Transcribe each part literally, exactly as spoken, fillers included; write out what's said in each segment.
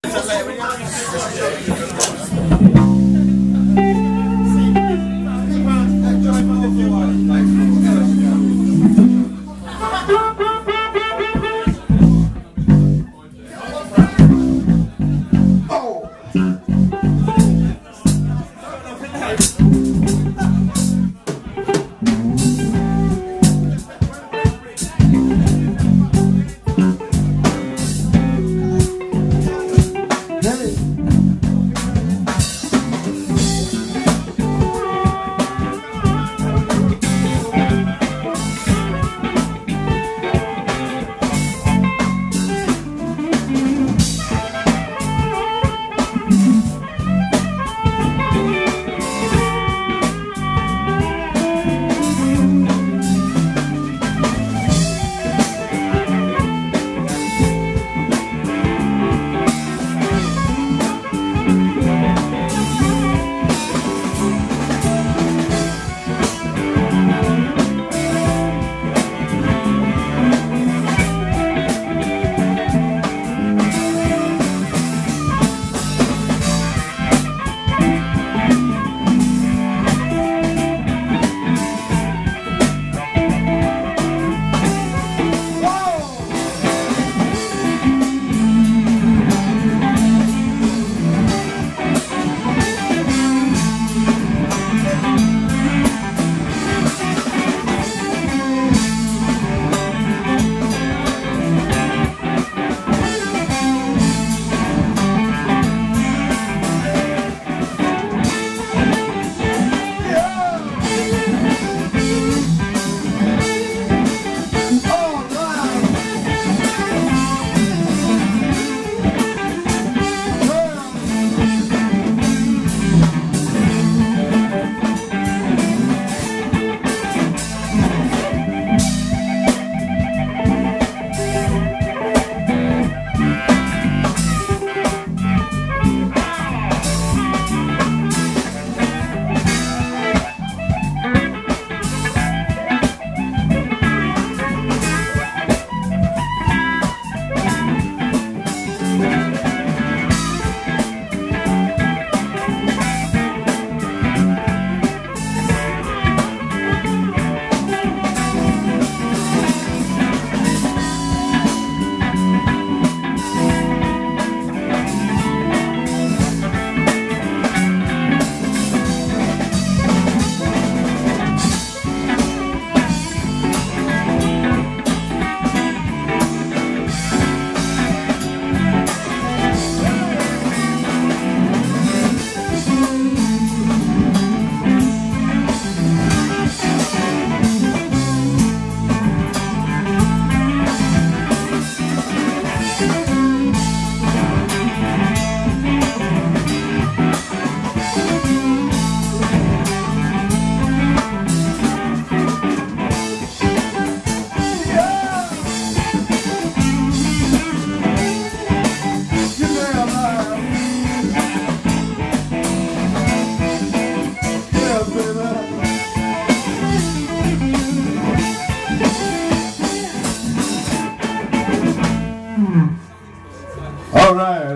All right,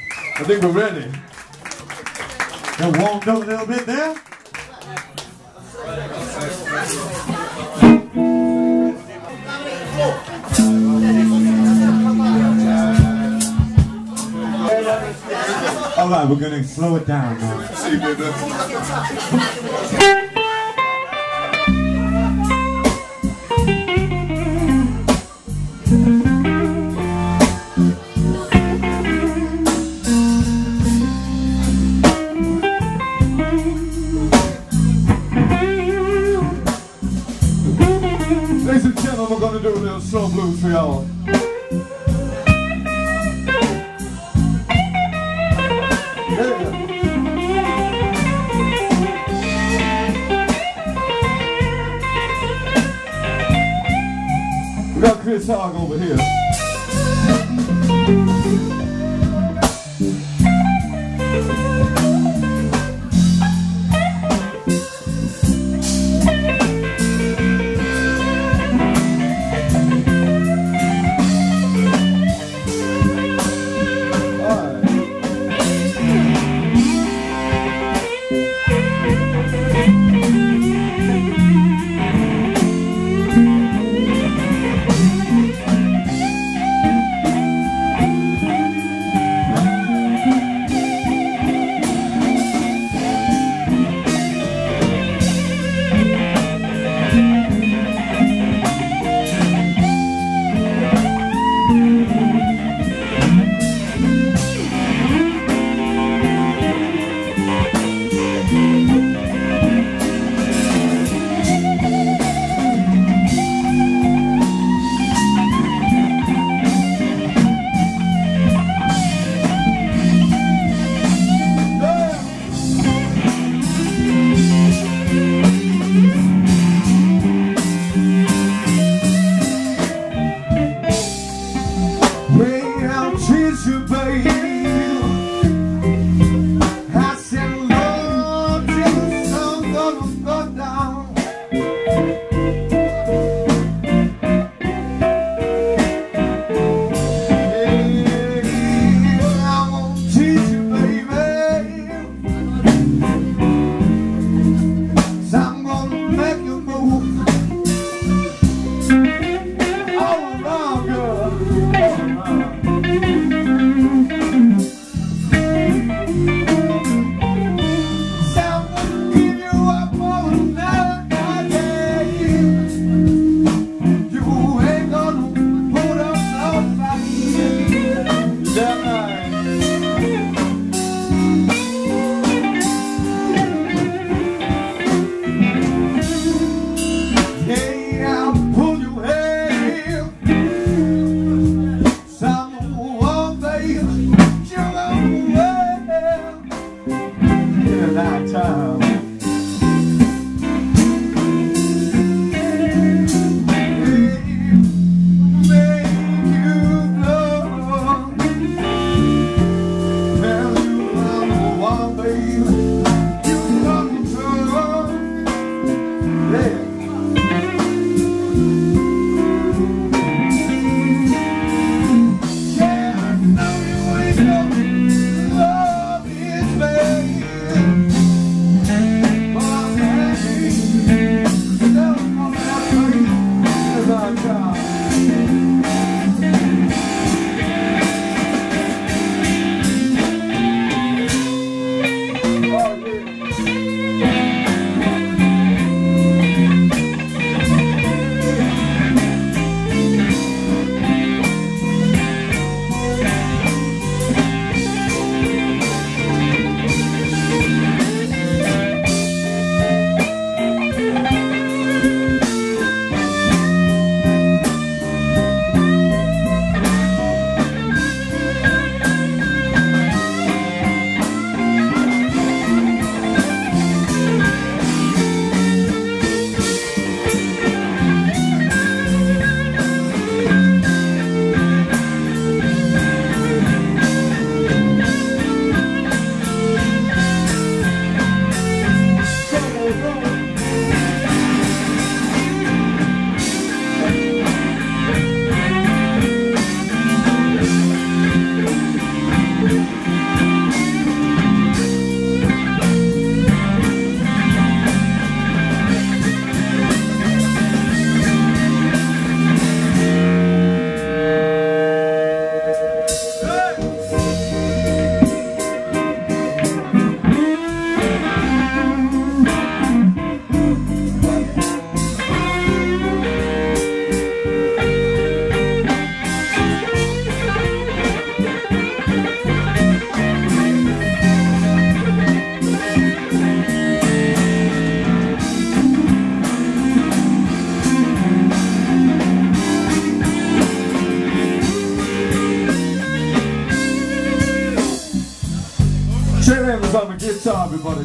I think we're ready. Got warmed up a little bit there. All right, we're gonna slow it down now. Ladies and gentlemen, we're gonna do a little slow blues for y'all. We got Chris Hogg over here. All right. Chet Evans on the guitar, everybody.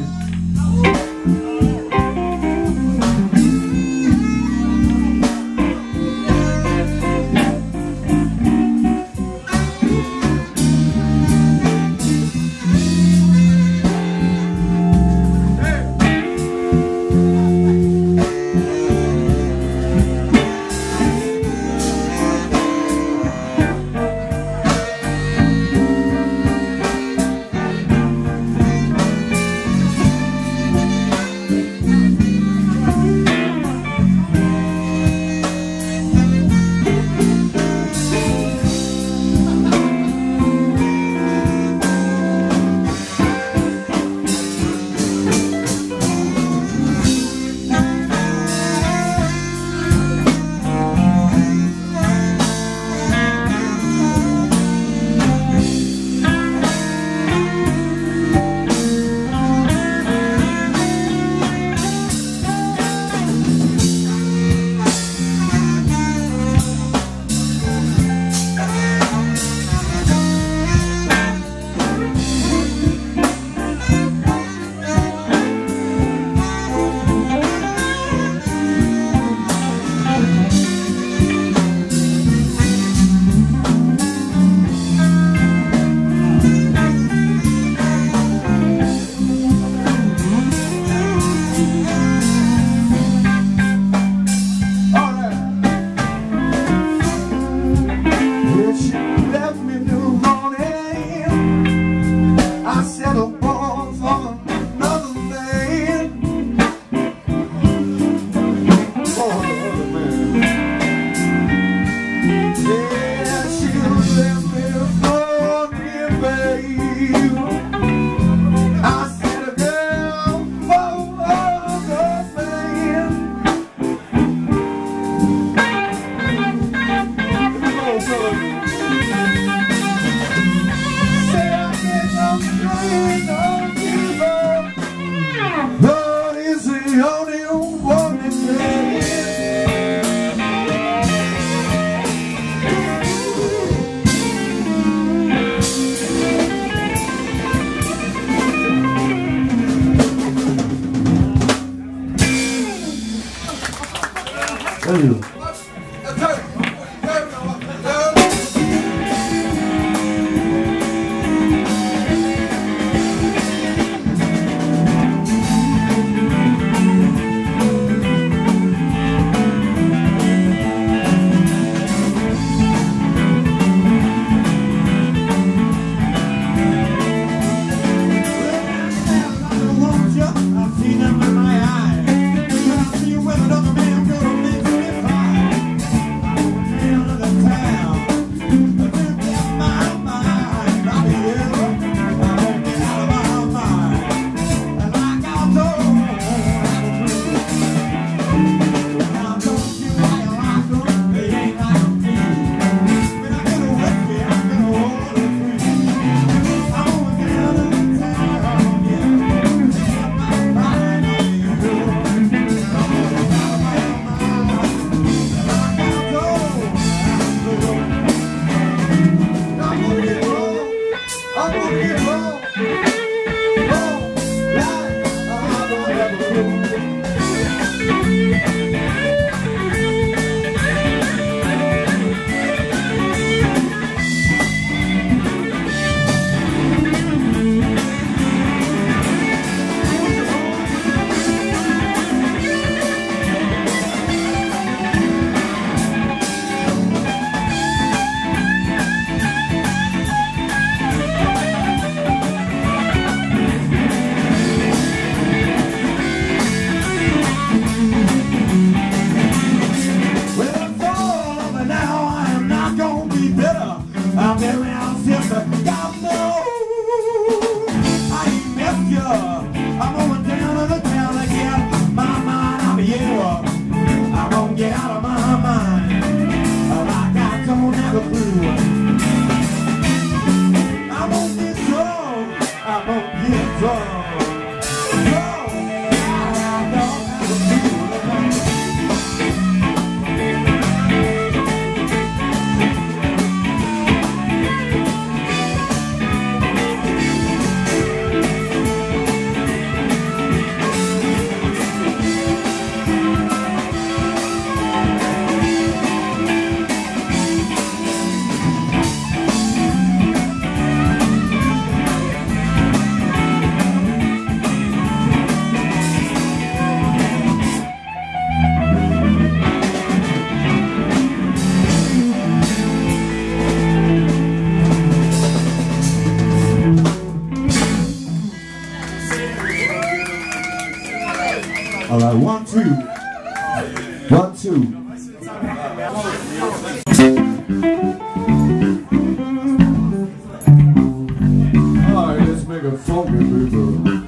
Thank you. All right, one, two. One, two. All right, let's make a funky people.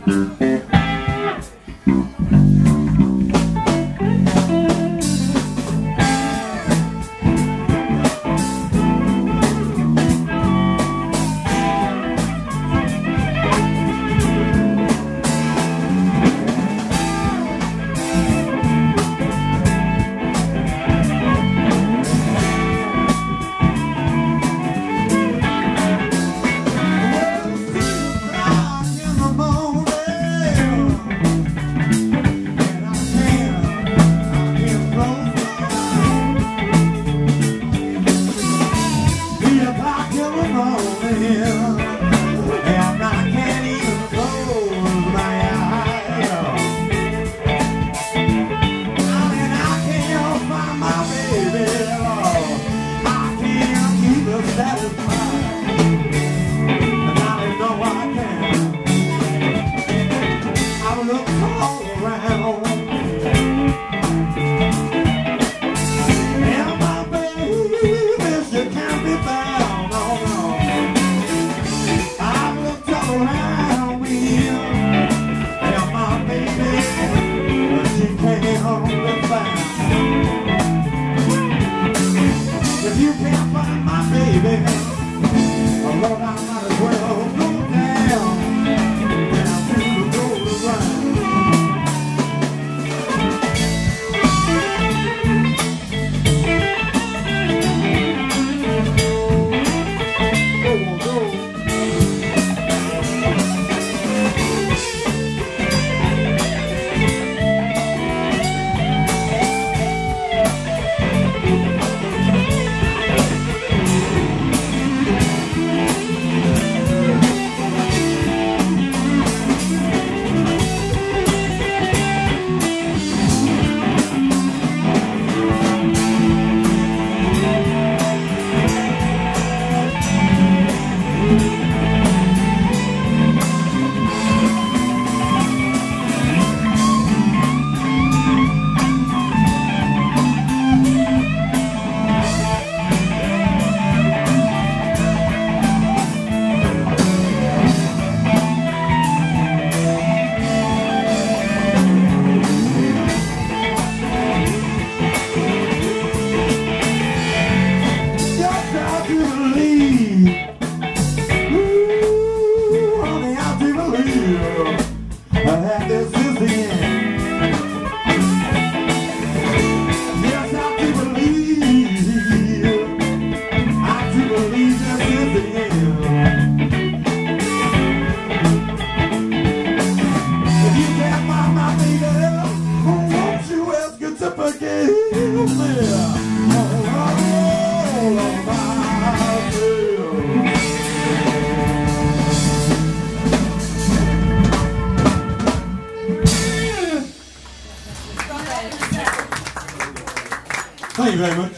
Thank you very much.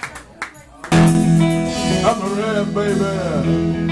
I'm a red baby.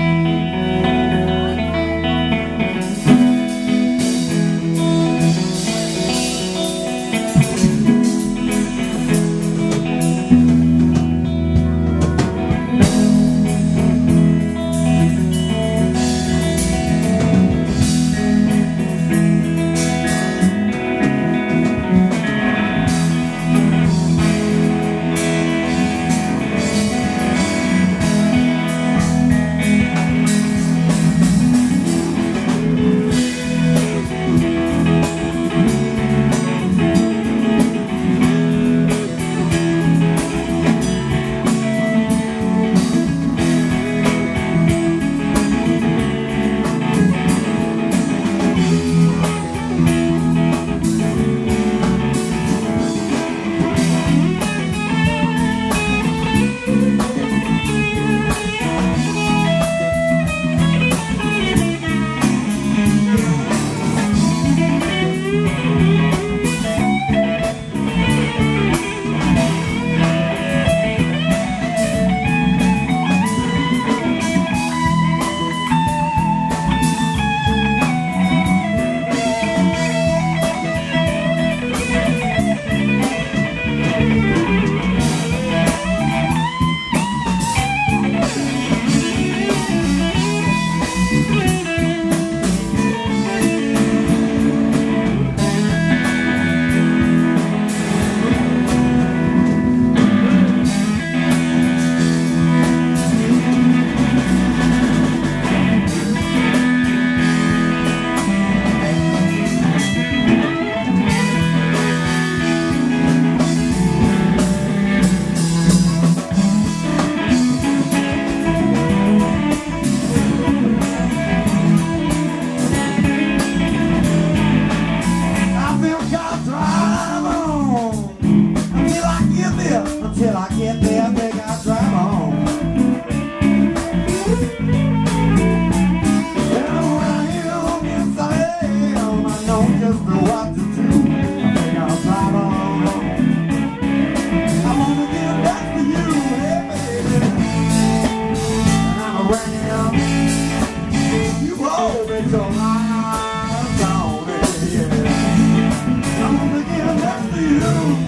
bet your life on it, yeah. I'm gonna give that to you.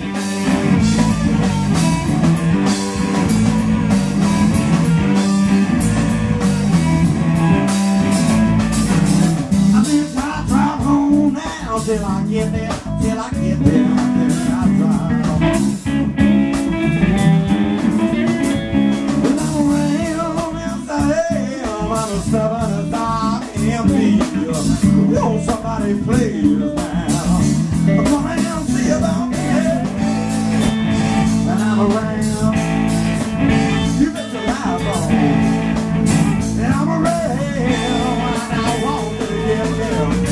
Till I get there, till I get there, then I drive. When I'm around inside, I'm on a seven o'clock M P. Won't somebody please now? Come around, see about me. And I'm around, you bet your life on. And I'm around, and I want to get there.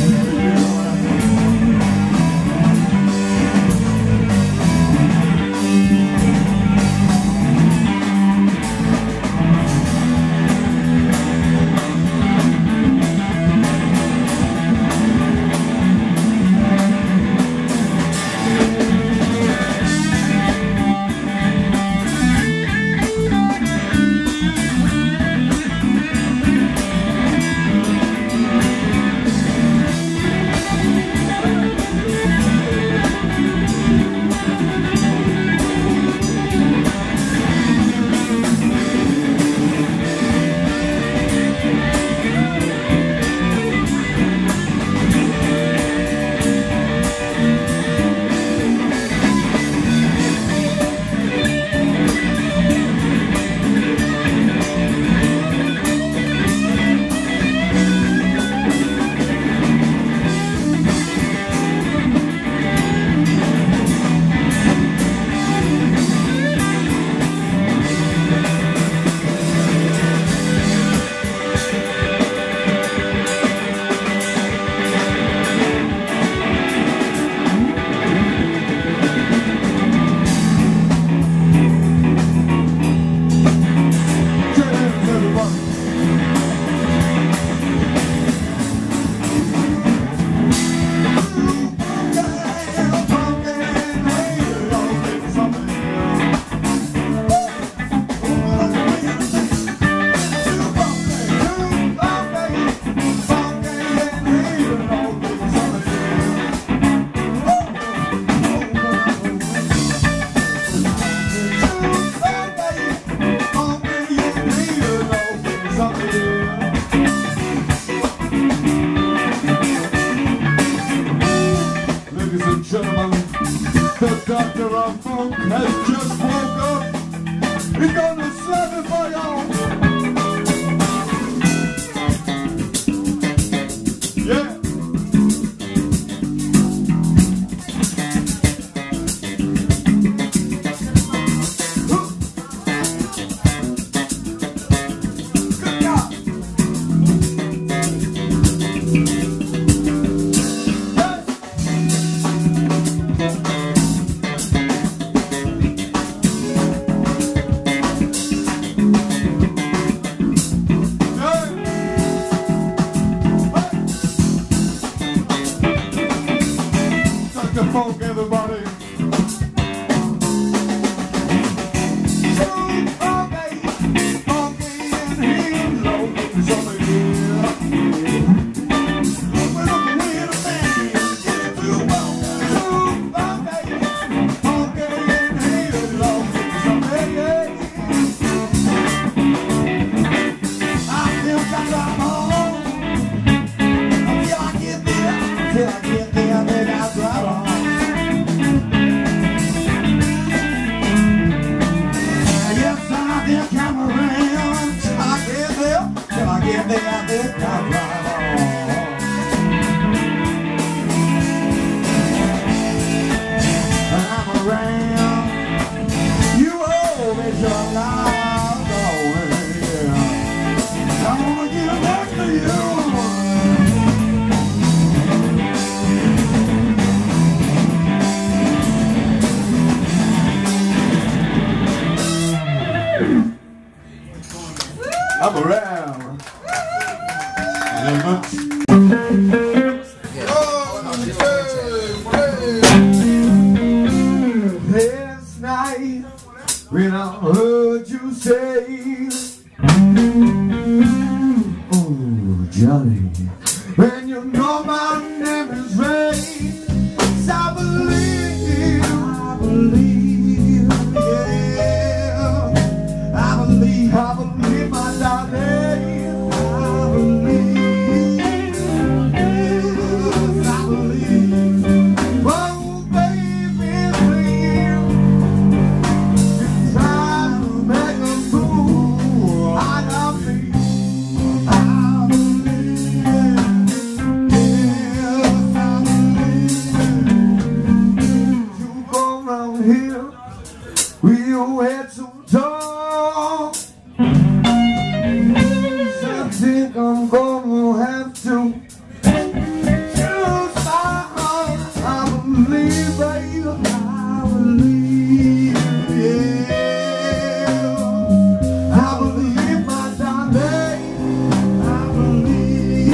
The doctor of funk has just woke up. He's gonna slap it for y'all. Yeah. Good job. The funk, everybody. So funky, funky and heel, low, something here. Open up the window, man, get it too funky. So funky, funky and heel, low, something here. I feel like I'm home until I get there, till I get there, then I drive on. Get there, I think I'll drive on. I'm around, you always your life going, yeah. I wanna get back to you. I'm around. Last night when I heard you say, oh Johnny, And you know my name is Ray. I believe, I believe, yeah. I believe, I believe, my darling. I believe, yes, I believe. Oh, baby, please, you're trying to make a fool out of me. I believe, yes, I believe. You go around here, we'll head to talk. I think I'm gonna have to choose my heart. I believe, baby, I believe, yeah. I believe, my darling, I believe,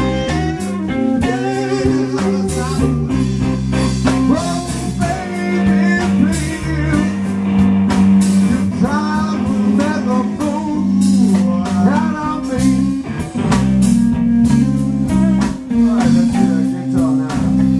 yes, I believe. Oh, baby, please, you're trying to make a fool out of me. Alright, let's do that guitar now.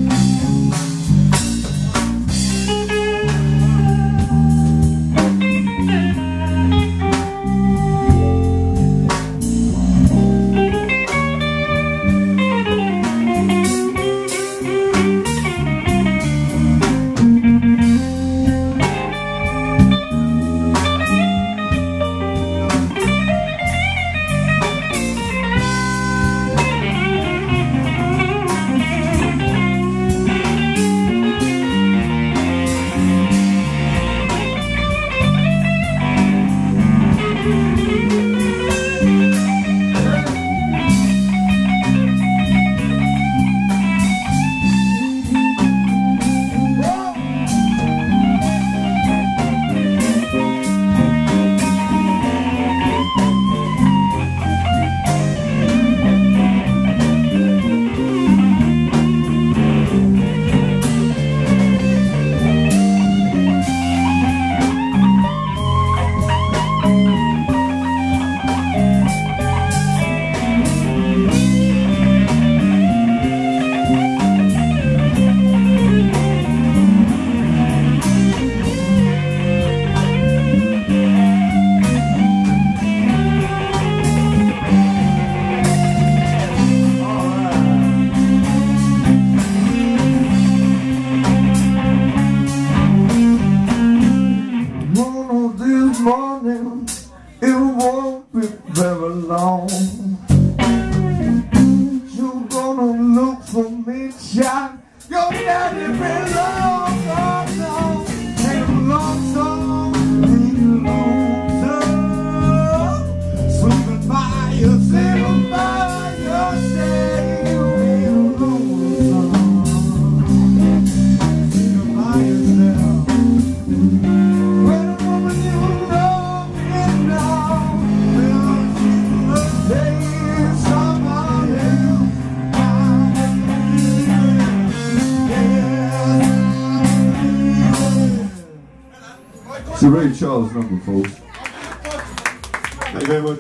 Morning, it won't be very long. You're gonna look for me, child. Your daddy been long, long, long. Ain't long song, ain't long song. Sleeping by yourself, by yourself, ain't long song. Sleeping by yourself. It's a Ray Charles number, folks. Thank you very much.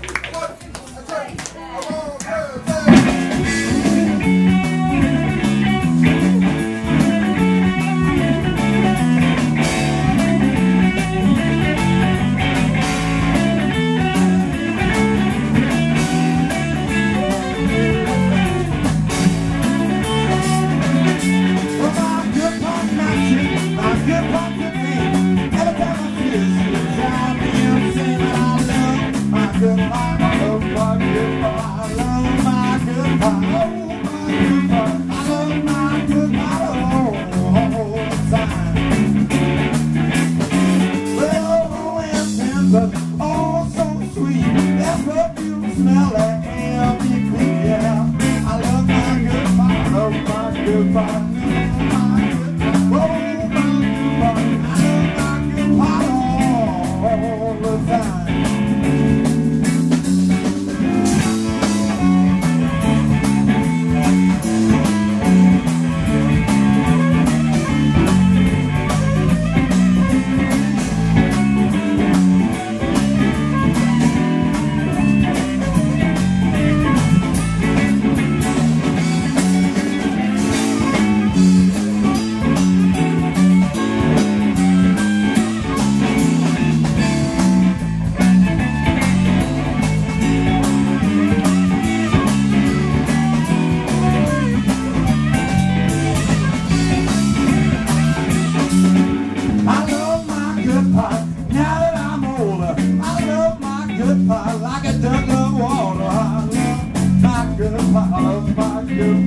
Oh, so sweet, that perfume smell like M V P, yeah. I love my good pie, love my good pie, my good pie, oh, my good pie. I love my good pie all the time.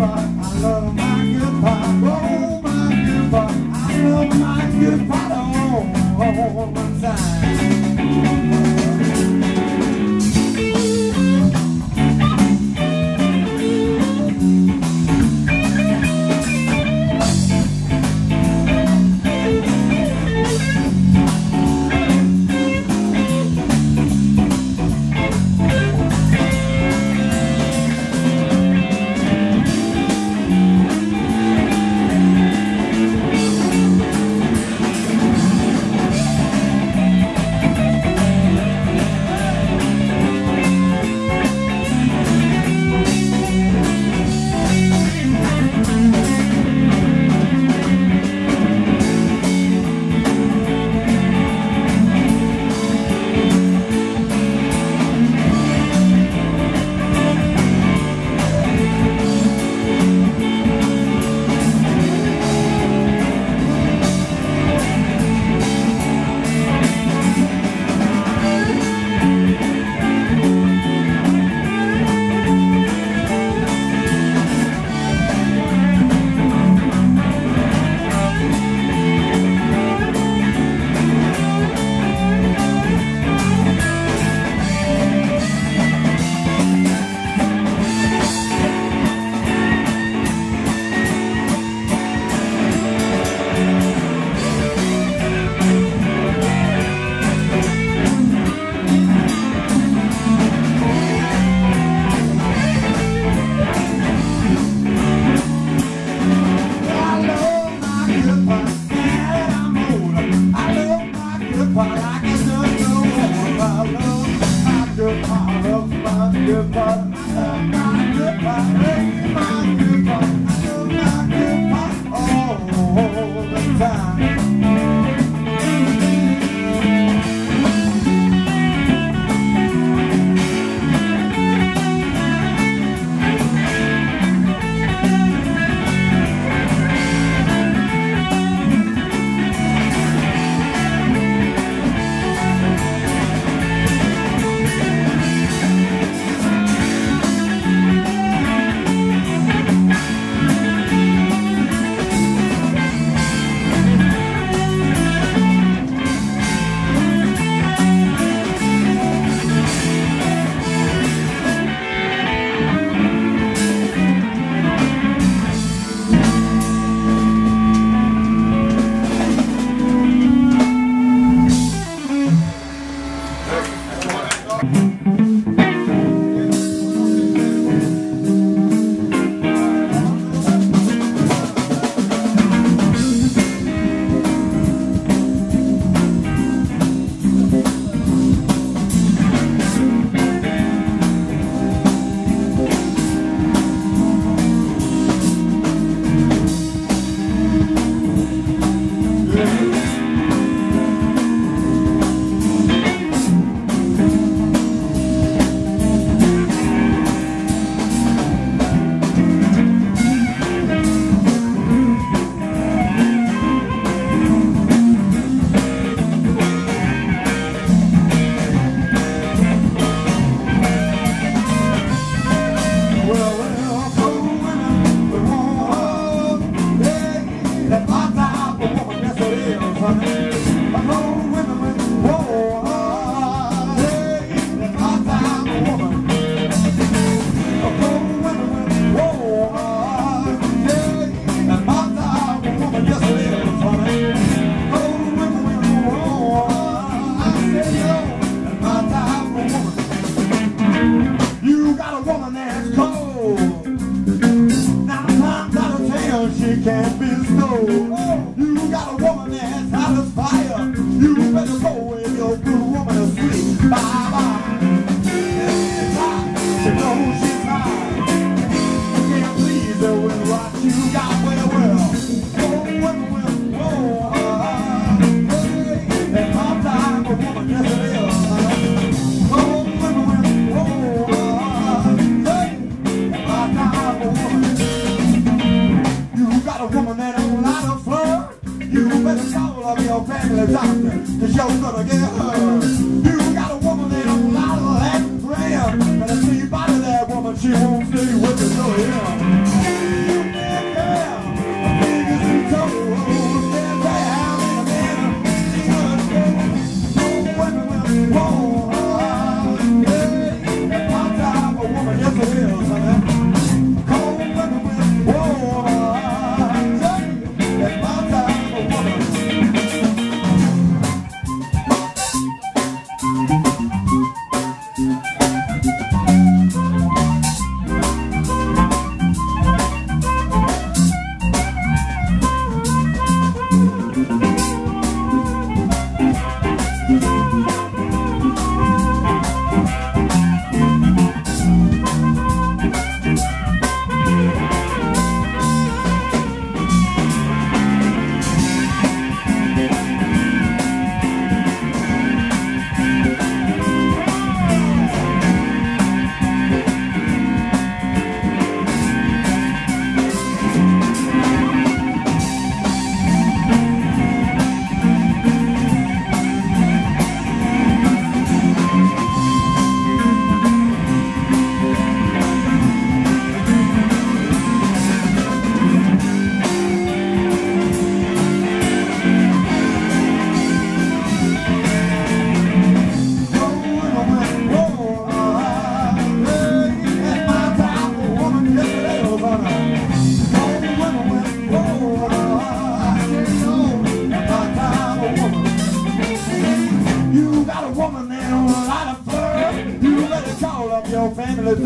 I love my good pot. Oh, my good pot. I love my good pot all the time. Can't be stole. You got a woman that's hot as fire. You better go with your good woman to sleep. Bye bye. She's hot. She knows she's hot. You can't please her with what you got. Well, well. Oh, well, well, oh, uh, hey, that's my type of woman. Yes, it is. Oh, well, well, oh, uh, hey, that's my type of woman. Got a woman that don't like to flirt. You better call up your family doctor, cause you're gonna get hurt. You got a woman that don't like to act grand. Better see body that woman, she won't stay with you, so yeah.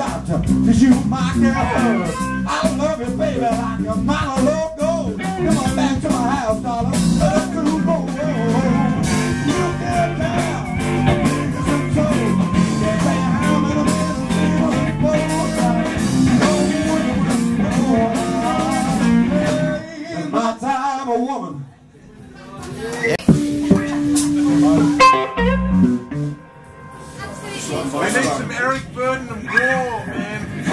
about to shoot my girl. I love you, baby, like a mile of gold. Come on back to my house, darling. Let's go, go, go. You get down, fingers and toes. Can't say how many minutes we was born. It's my time, a woman. We need some Eric Burden and War, man. Uh,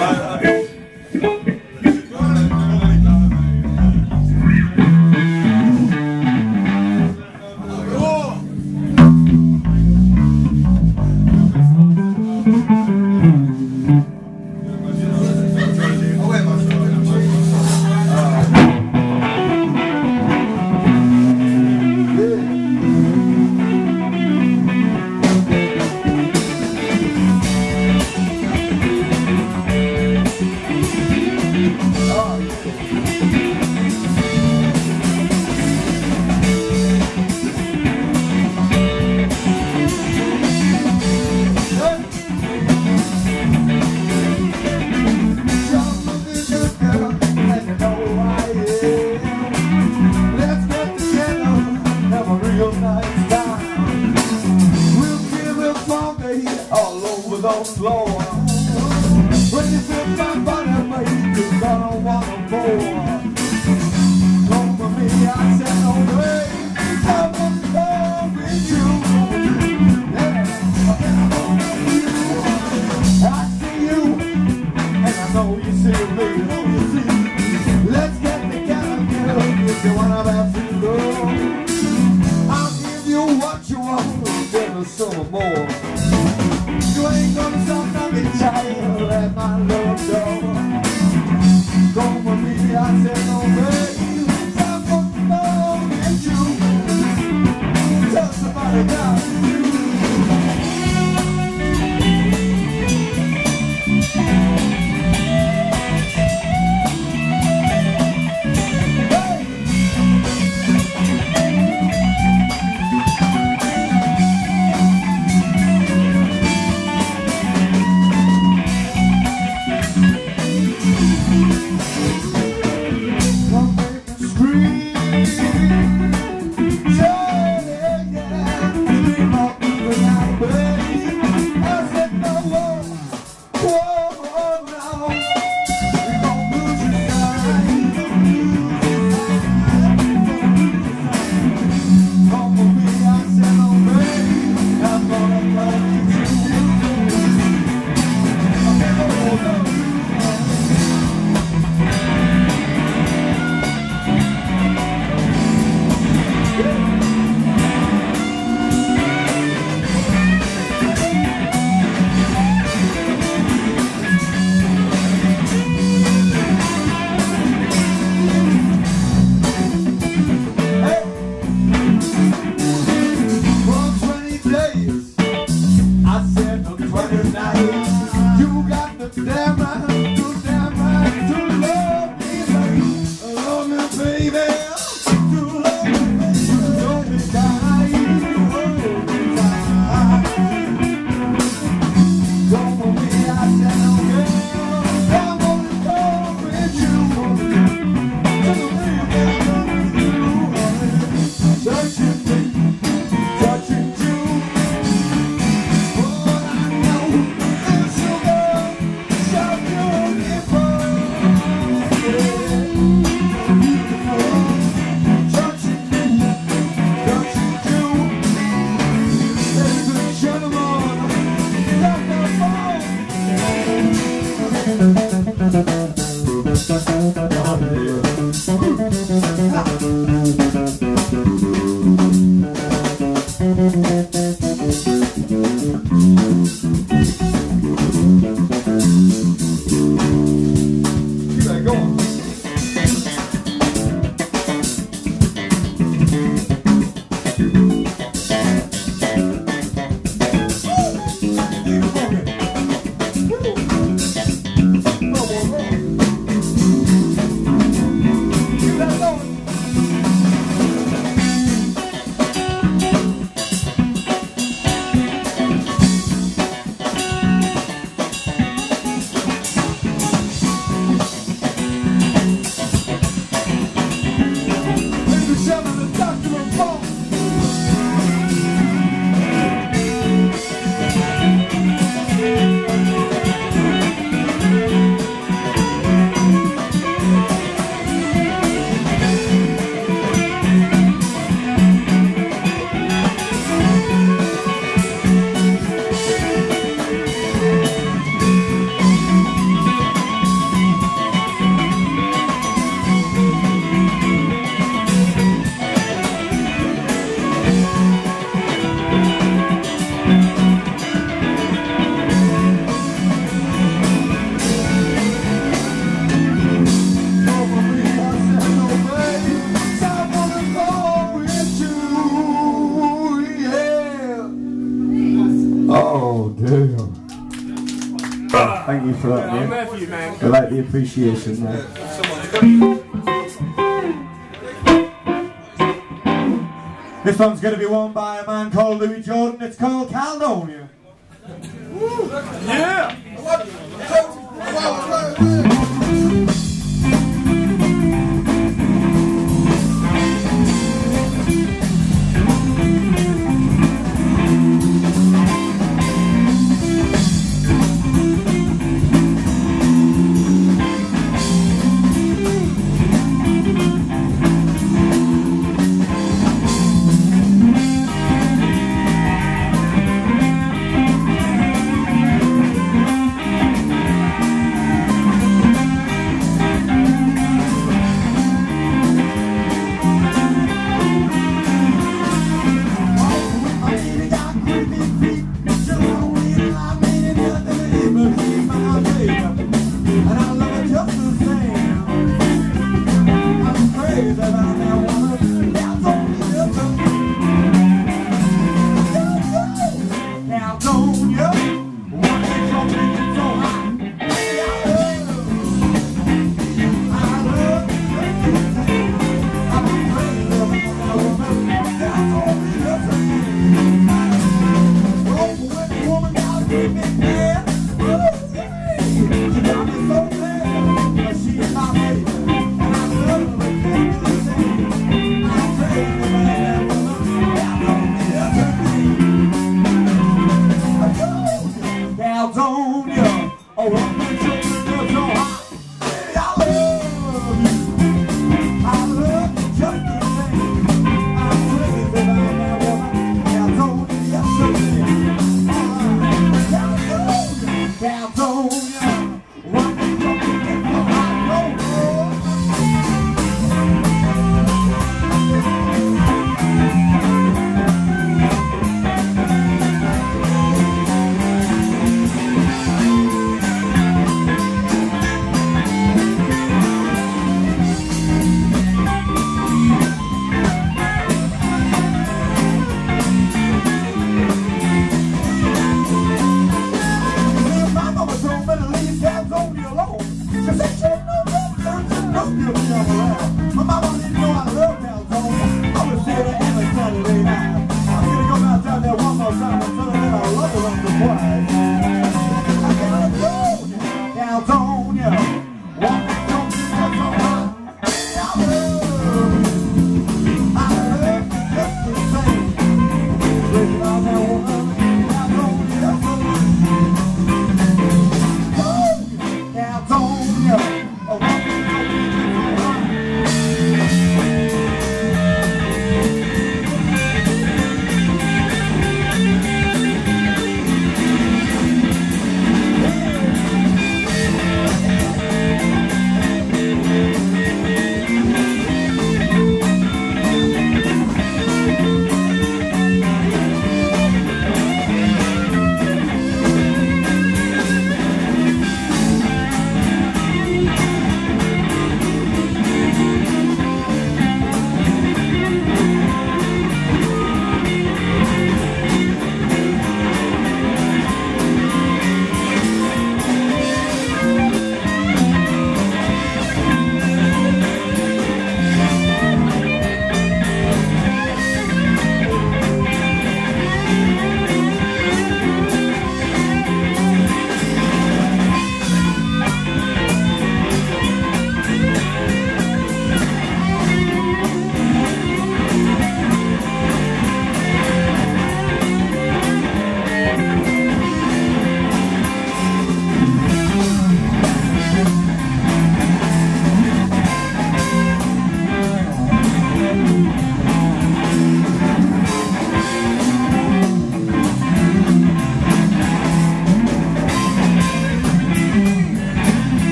all over the floor. When you feel my body, baby, you're gonna wanna more. Come with me, I said, no way. I'm gonna go with you. Yeah, I'm gonna with you. I see you, and I know you see me. Know you see. Let's get together, girl, if you wanna have to go. I'll give you what you want, then some more. You ain't gonna stop nothing, child, at my love door. Come with me, I said, no way. I'm gonna go get you. Tell somebody about you. Hey! for that, I'm mate. there for you, man. I like the appreciation there. This one's going to be won by a man called Louis Jordan. It's called Caledonia. Yeah!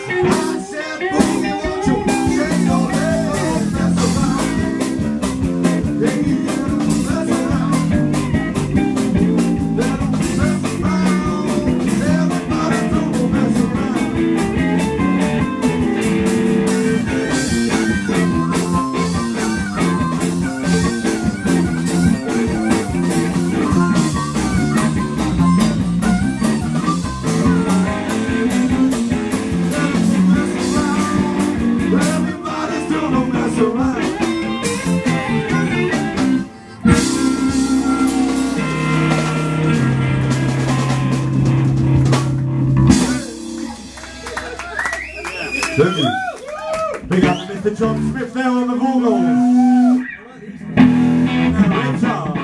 Big up Mister John Smith there on the vocals. Now Richard.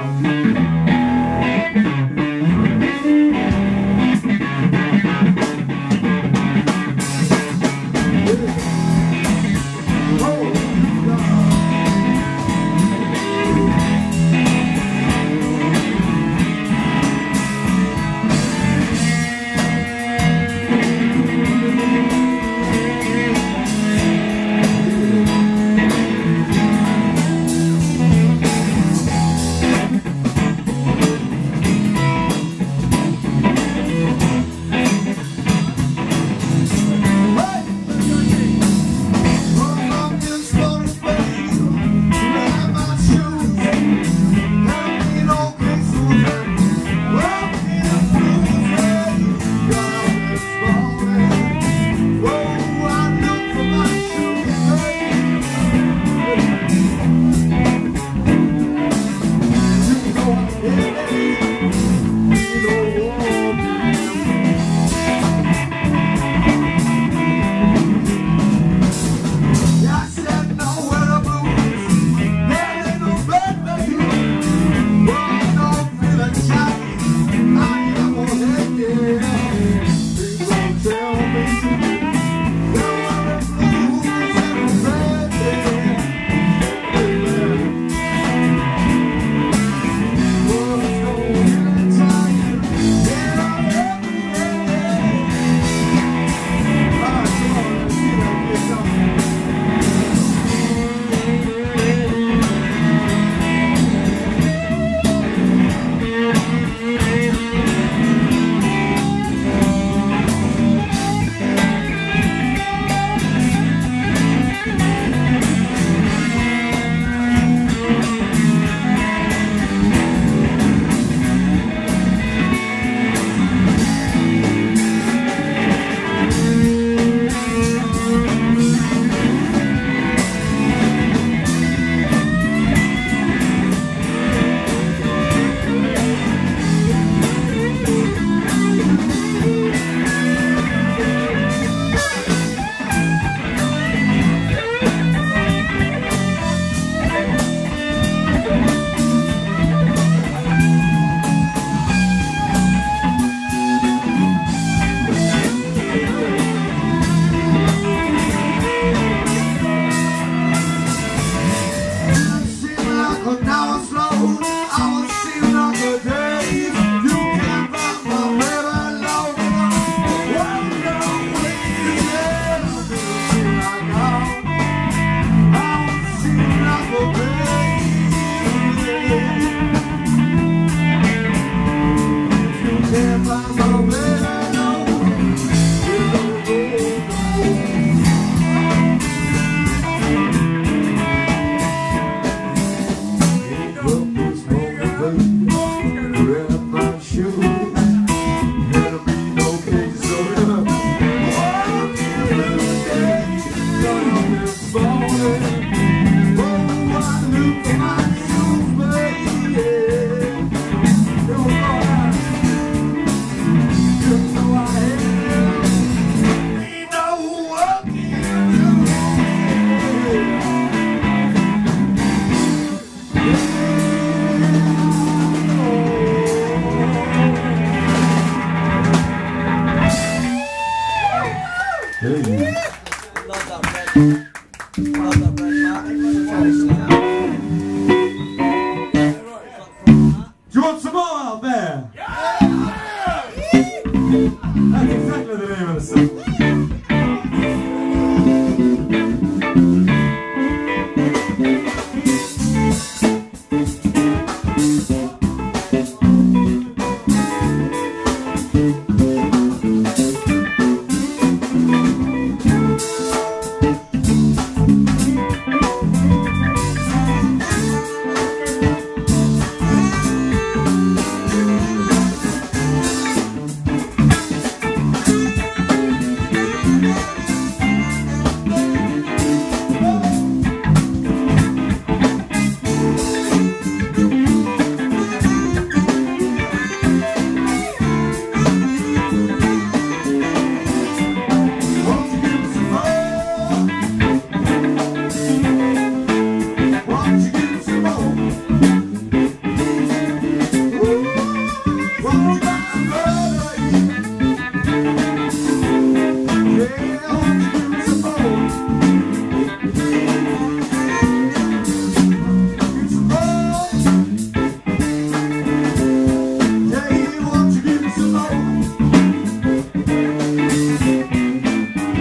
That's exactly the name of the song.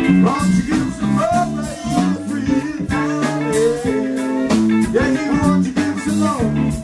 Won't you give some love, baby, free time, yeah. Yeah, you want to give some love.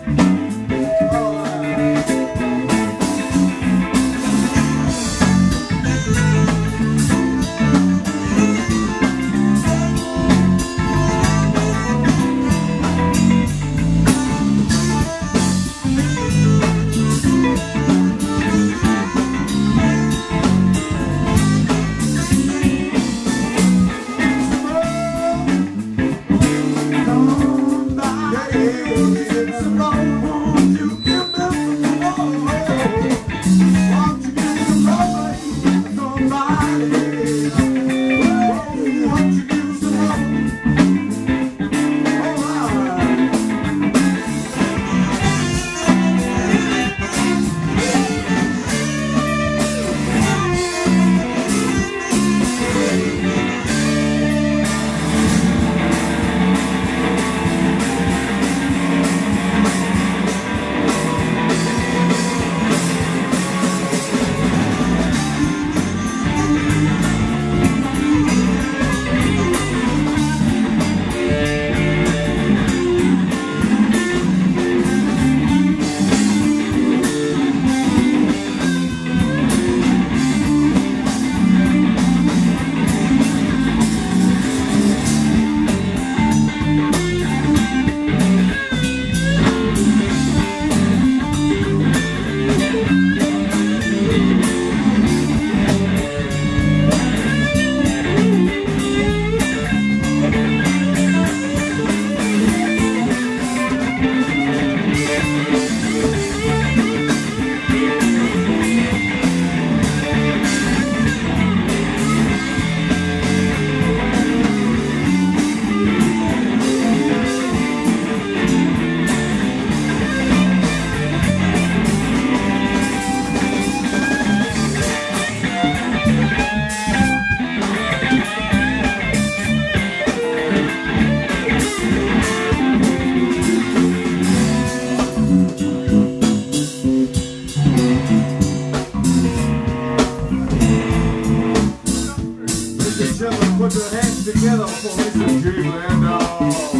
Put your hands together for Mister Jim Landau.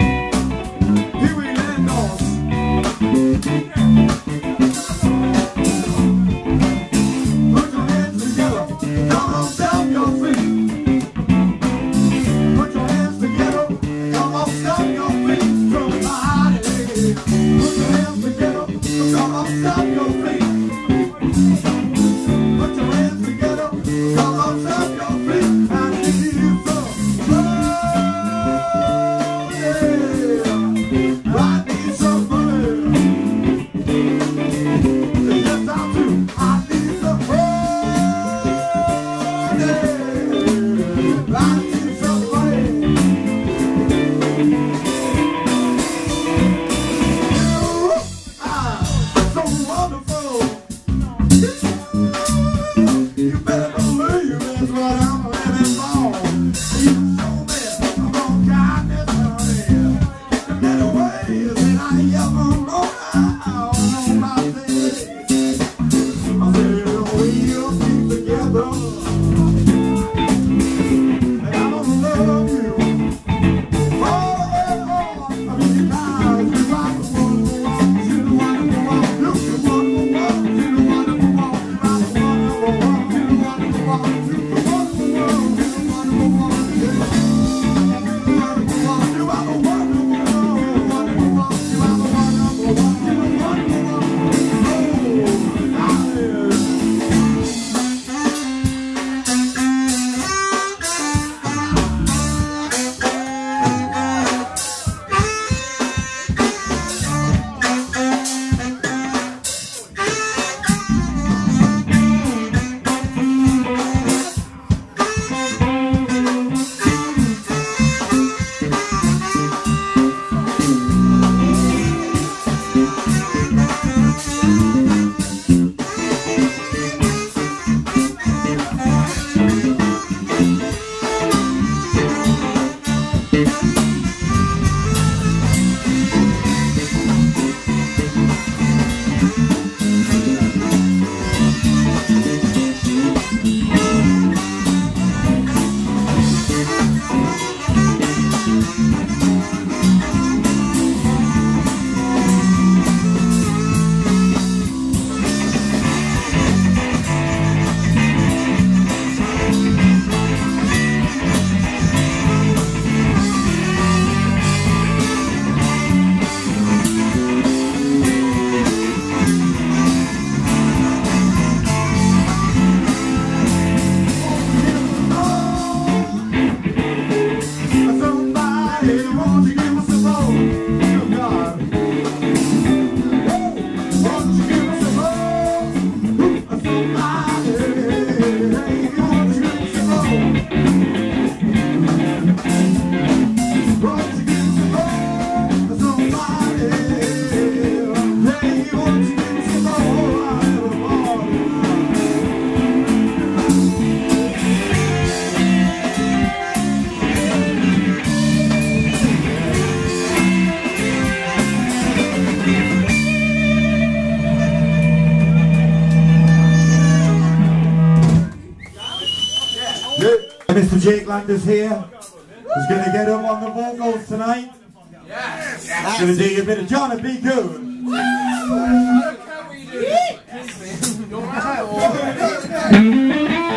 Huey Landau. Put your hands together. Come on, stomp your feet. Put your hands together. Come on, stomp your feet. Somebody. Put your hands together. Come on, stomp your feet. Put your hands together. Come on, stomp your feet. I need some love. Yeah. Jake Landers here. He's going to get up on the vocals tonight. Yes. He's going to do you a bit of Johnny B. Good. I don't care what you do. You're out.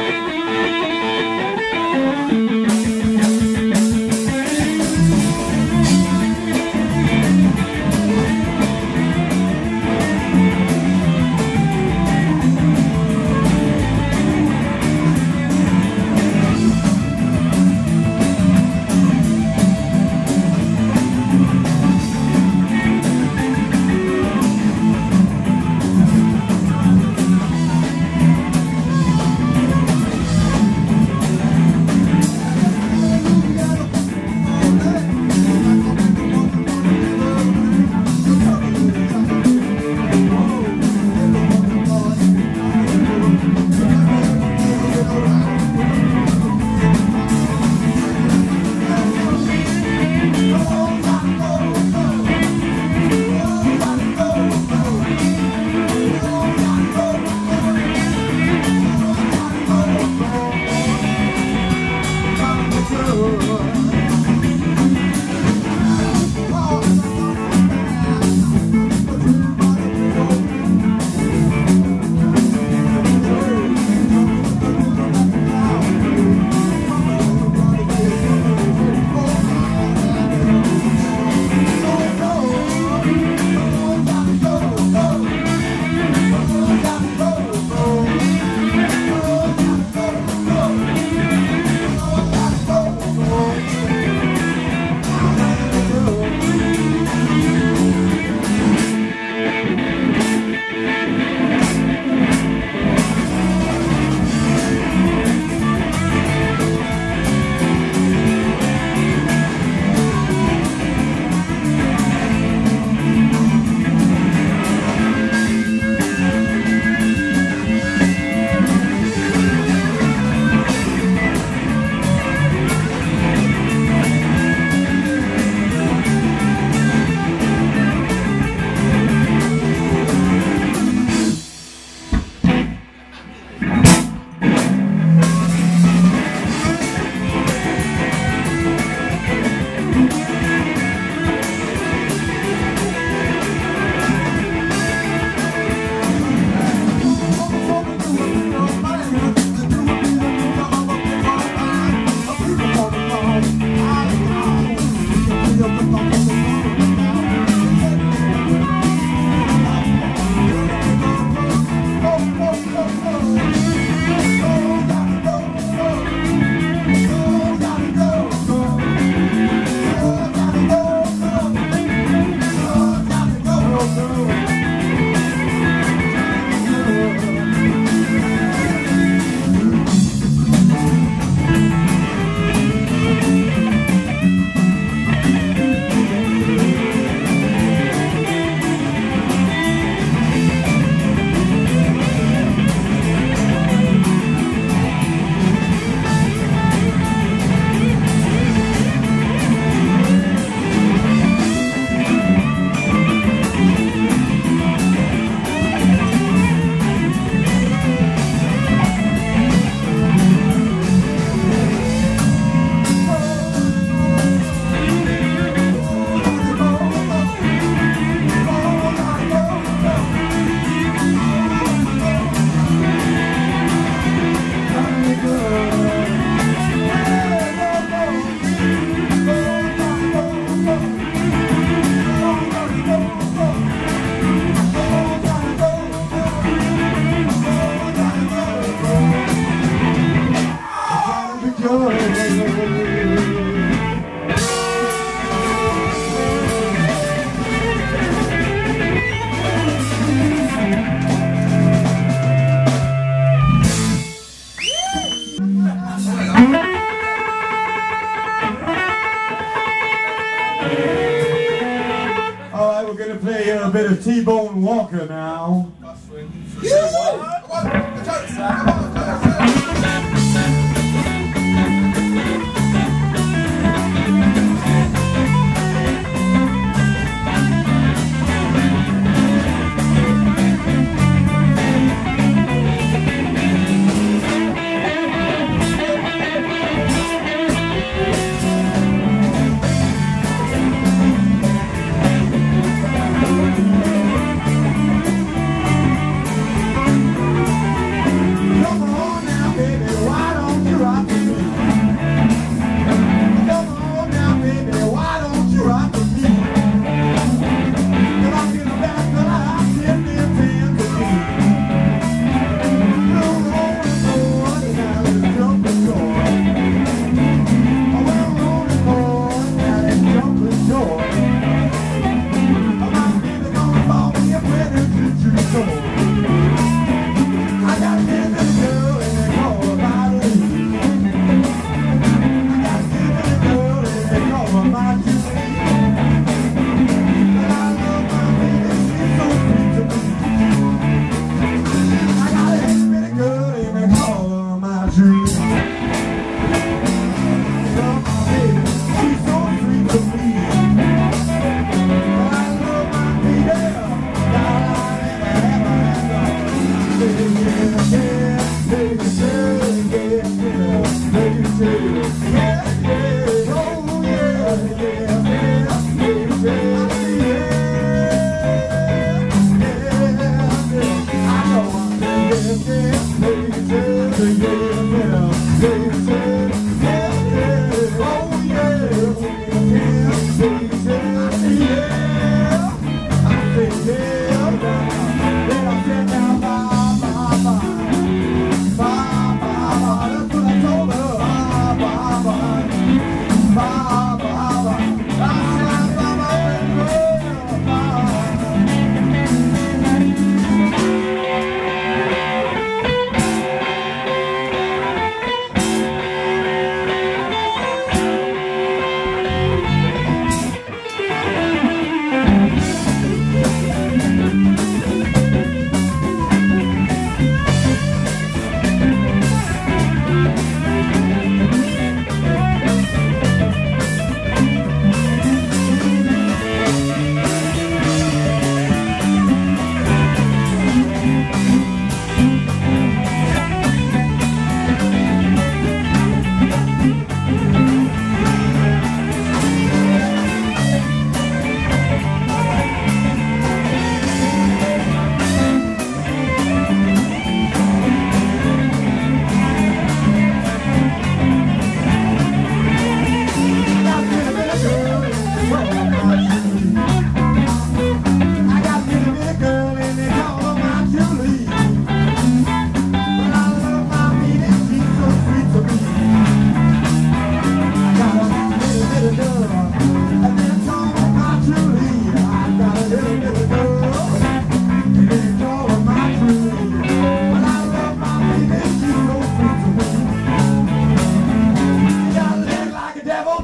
A bit of T-Bone Walker now.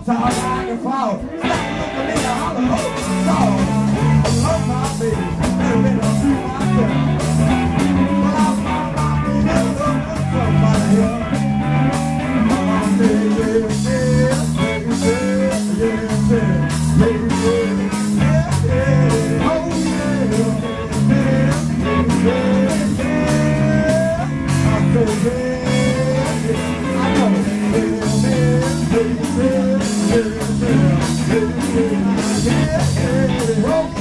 tall I can fall. Stop looking in the hollow, oh, dog. I love my baby, and let her do myself. But I found my baby, and look for somebody else. But I say, yeah, yeah, yeah, yeah, yeah, yeah, yeah, yeah, oh yeah, yeah, yeah, yeah, yeah. I say, yeah, yeah, I know, yeah, yeah, yeah, yeah, yeah, yeah, yeah, oh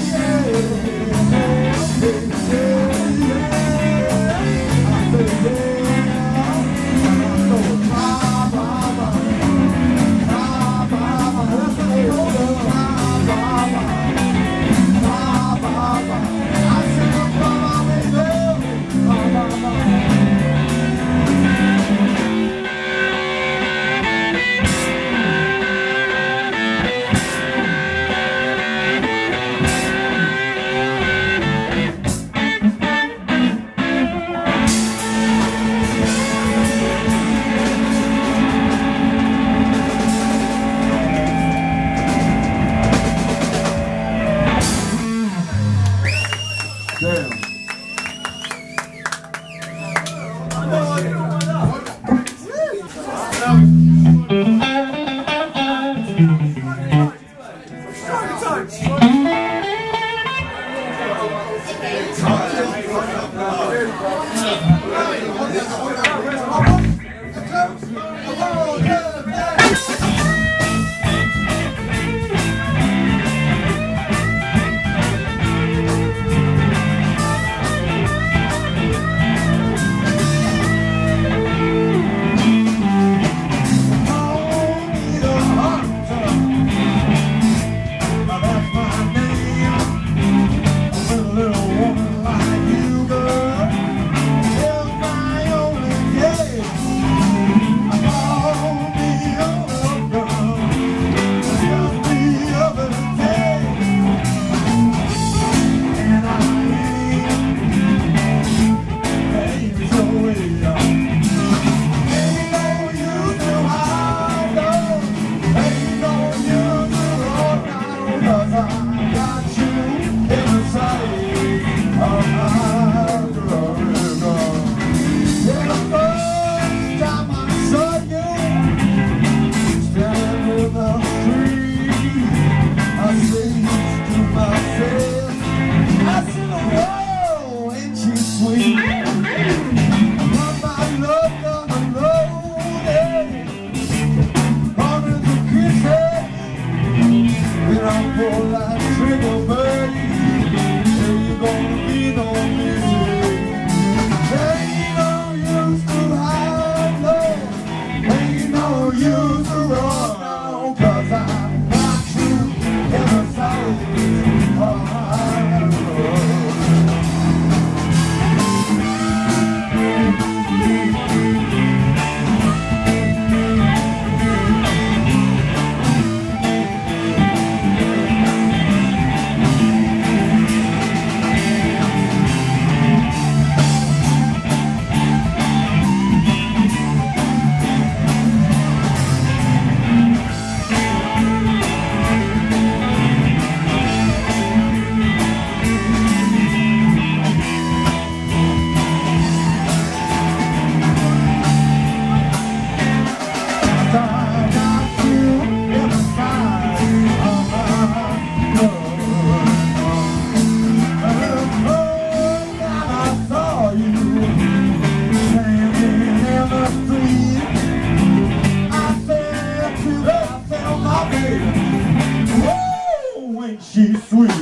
she's sweet.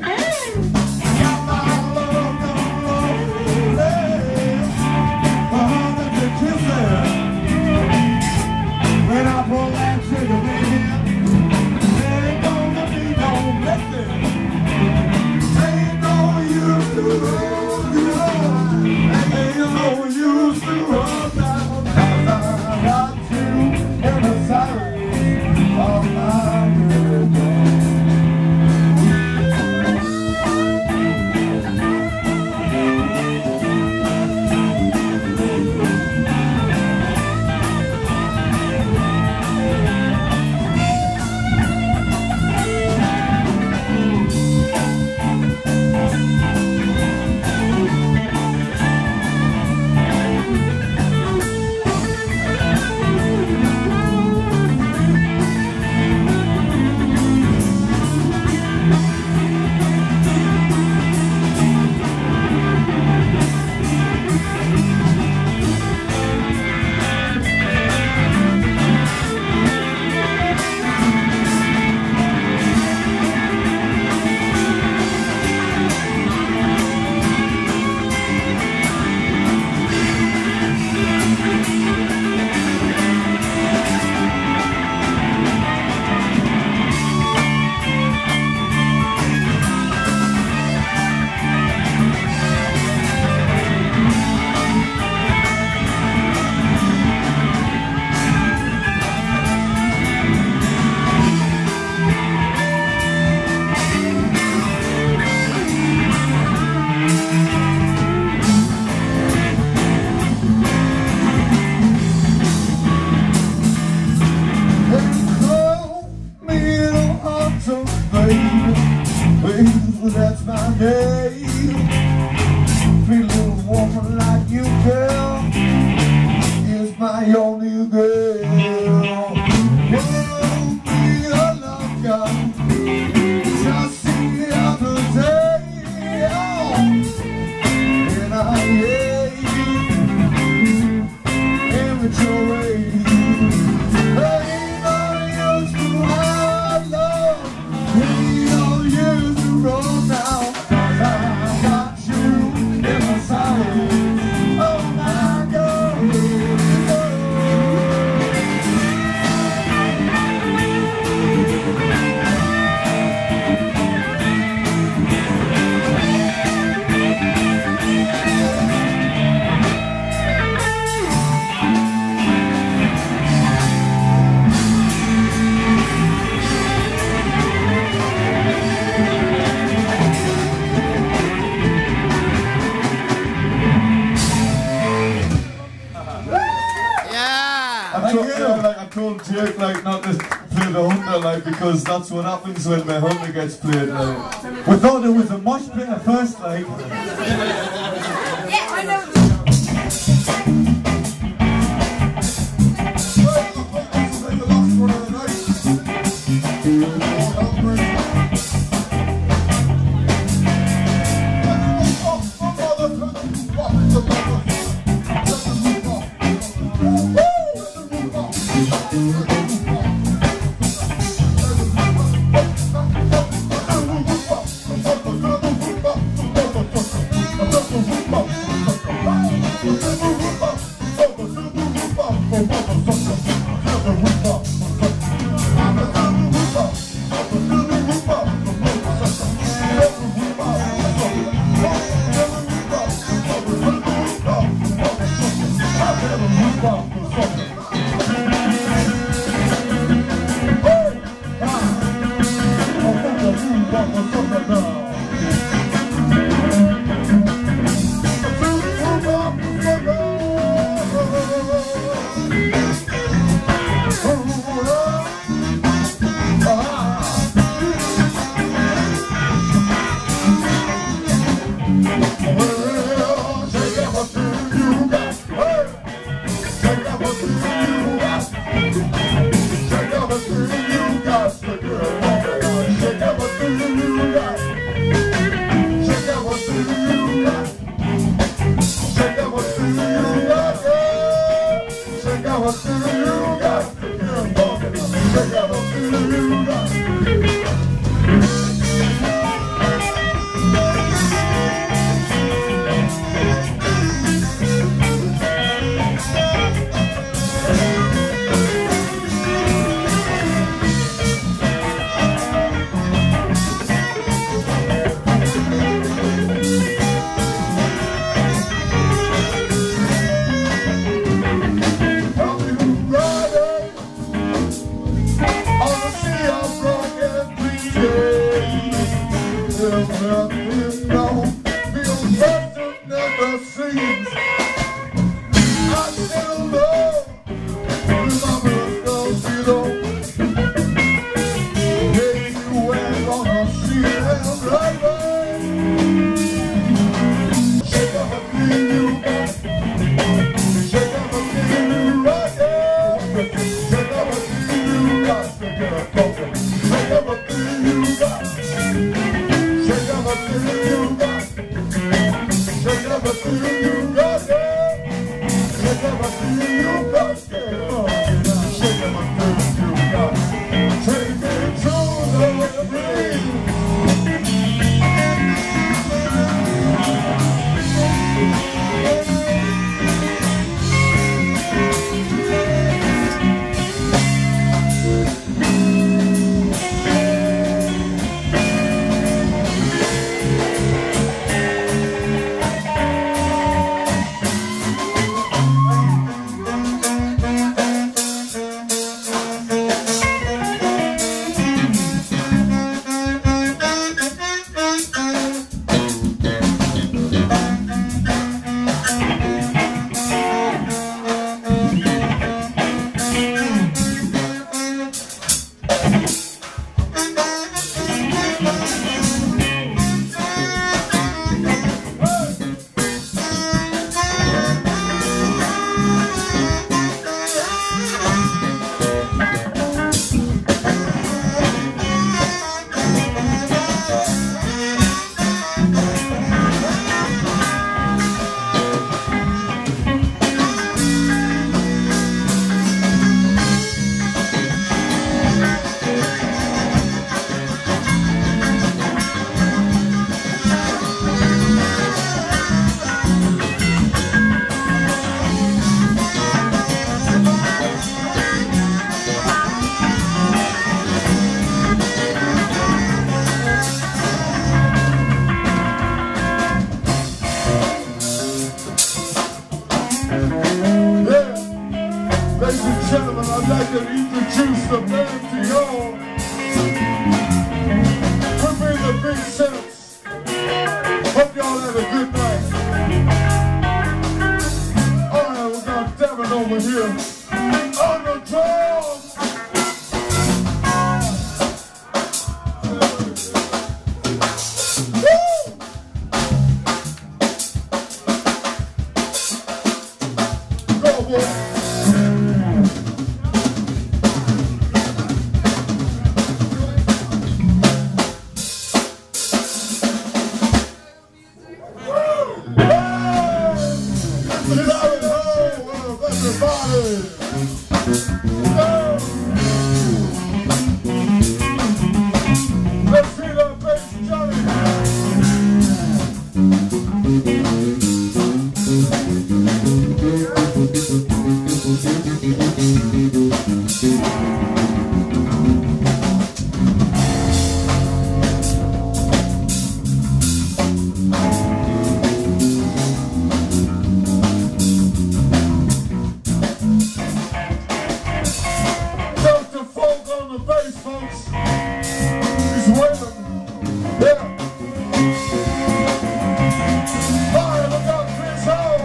When I pull that trigger, baby, there ain't gonna be no blessing. Ain't no use to run, ain't no use to run down, 'cause I got you in the side of my river. that's my name. Pretty little woman like you, girl, is my only girl. Won't be a love gun, just the other day. Oh, and I hate every your way. Ain't no use to hide love, ain't no use to run now, 'cause I got you in my sight. Oh my God. I told, yeah, like I told Jake, like not to play the hunter, like because that's what happens when the hunter gets played. Like We thought there was a mosh pit at first, like. Yeah, I know. folks. He's wailing. Yeah. Fire, look out, Chris Hall.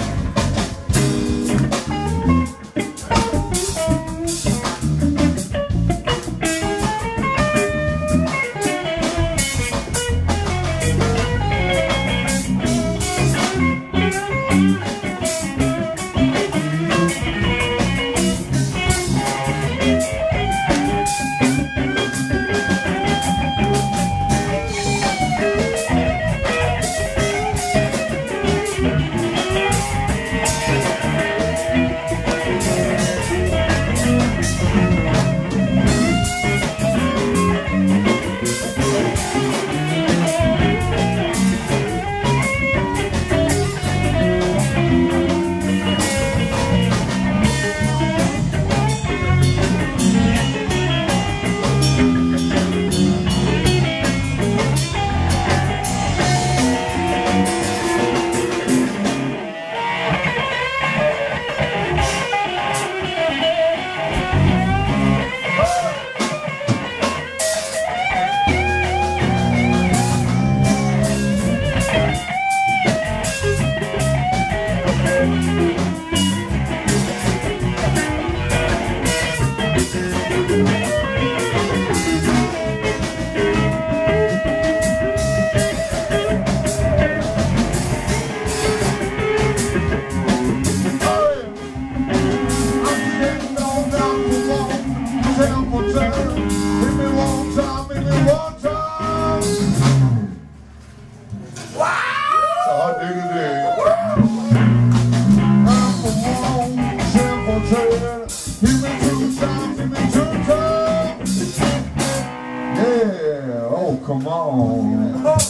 Yeah, oh come on. I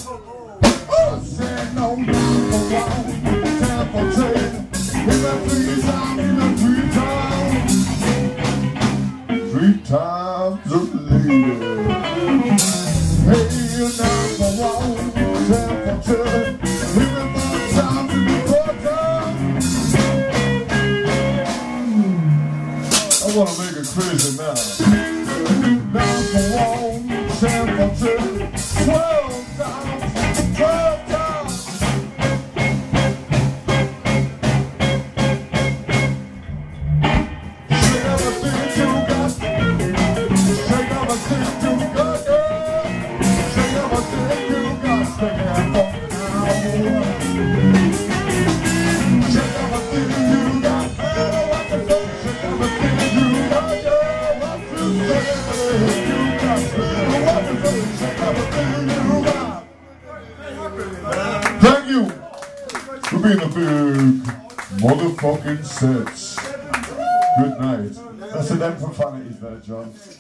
said no time for one, time for two. Give me three times, give me three times. Three times a lady. Hey, nine for one, ten for two. Give me four times, give me four times. I wanna make it crazy now. Nine for one, ten for two, twelve times, twelve times. Shake everything you got, shake everything you got, yeah. Shake everything you got, shake it for now. Shake everything you got, I know what to say. Shake everything you got, yeah. What to say? Thank you for being a big motherfucking set. Good night. That's an M for Vanities there, John.